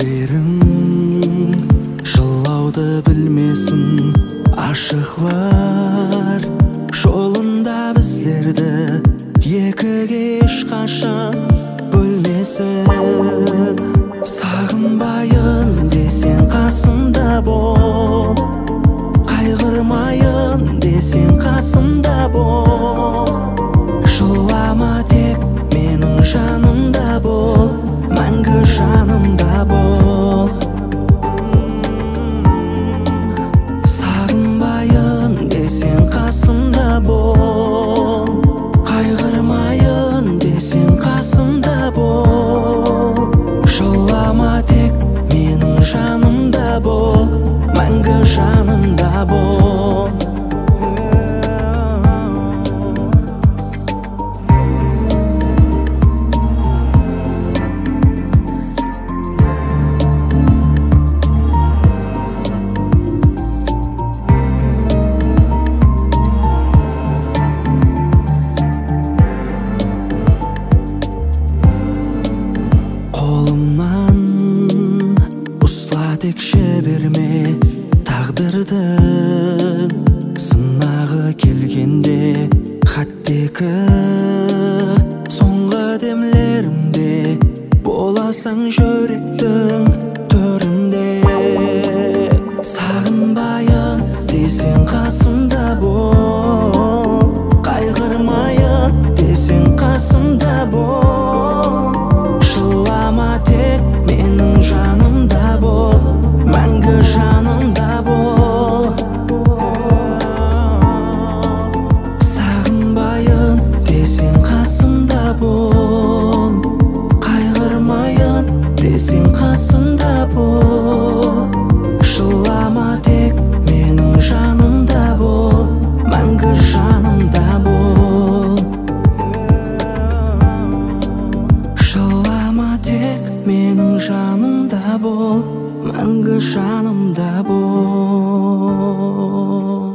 көздерің жылауды білмесін, ашықлар жолында біздерді екіге ешқашан бөлмесін. Сағынбайын десең қасымда бол, қайғырмайын десең қасымда бол. Жылама тек менің жанымда бол, мәңгі жанымда бол. Сағынбайын десең қасымда бол, қайғырмайын десең қасымда бол. Жылама тек менің жанымда бол, мәңгі жанымда бол. Қолымнан ұсла текше берме, тағдырдың сынағы келгенде. Хаттегі соңғы демлерімде боласаң жүректің төрінде. Сағынбайын десең қасымда бол, қайғырмайын десең қасымда бол. Жылама тек менің жанымда бол, мәңгі жанымда бол. Сағынбайын десең қасымда бол, қайғырмайын десең қасымда бол. Жылама тек менің жанымда бол, мәңгі жанымда бол. Жылама тек менің жанымда бол, мәңгі жанымда бол.